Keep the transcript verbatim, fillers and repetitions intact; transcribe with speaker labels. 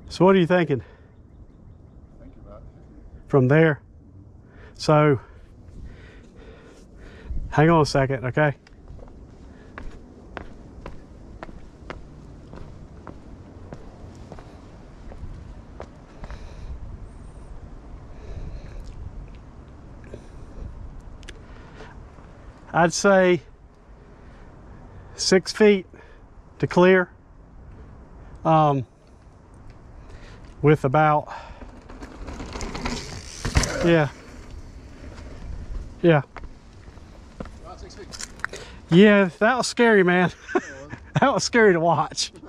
Speaker 1: So what are you thinking?
Speaker 2: Think about it.
Speaker 1: From there? So, hang on a second, okay? I'd say six feet to clear, um, with about, yeah, yeah.
Speaker 2: About six feet.
Speaker 1: Yeah, that was scary, man. That was scary to watch.